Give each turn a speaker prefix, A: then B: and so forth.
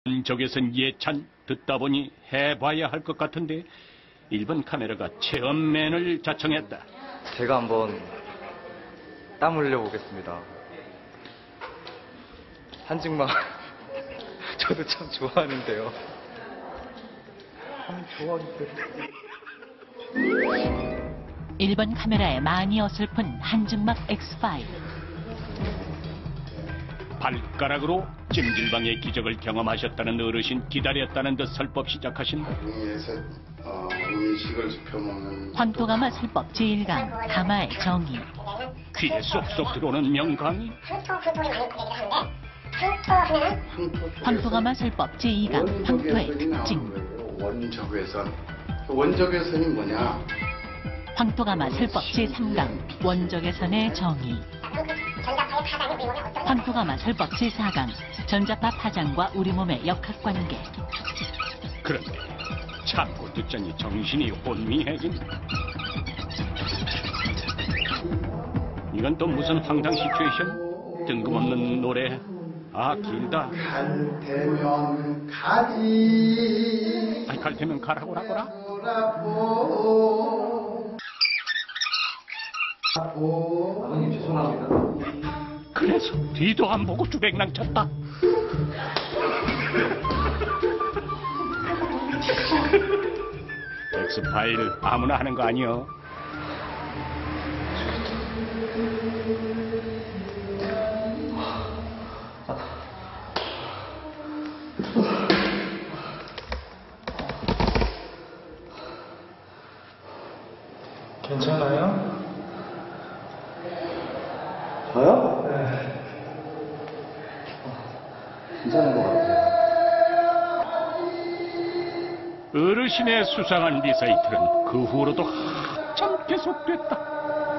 A: 적에선 예찬, 듣다 보니 해봐야 할 것 같은데 일본 카메라가 체험맨을 자청했다.
B: 제가 한번 땀 흘려보겠습니다. 한증막 저도 참 좋아하는데요. 참 좋아하는데.
C: 일본 카메라에 많이 어설픈 한증막 X5.
A: 발가락으로 찜질방의 기적을 경험하셨다는 어르신, 기다렸다는 듯 설법 시작하신
D: 음식을 지켜먹는
C: 황토가마 설법 제1강 가마의 정의.
A: 귀에 쏙쏙 들어오는 명강이
C: 황토가마 설법 제2강 황토의 특징.
D: 원적외선이 뭐냐?
C: 황토가마 설법 제3강 원적외선의 정의. 황토가마 설법 제4강 전자파 파장과 우리 몸의 역학관계.
A: 그런데 참고 듣자니 정신이 혼미해진다. 이건 또 무슨 황당 시츄에이션? 뜬금없는 노래. 아, 길다.
D: 갈대면 가지.
A: 아이, 갈대면 가라고 하거라.
B: 아버님 죄송합니다.
A: 그래서 뒤도 안 보고 주백랑 쳤다. 엑스파일 아무나 하는 거 아니여.
E: 괜찮아요?
B: 저요? 네. 괜찮은 것 같아요.
A: 어르신의 수상한 리사이틀은 그 후로도 한참 계속됐다.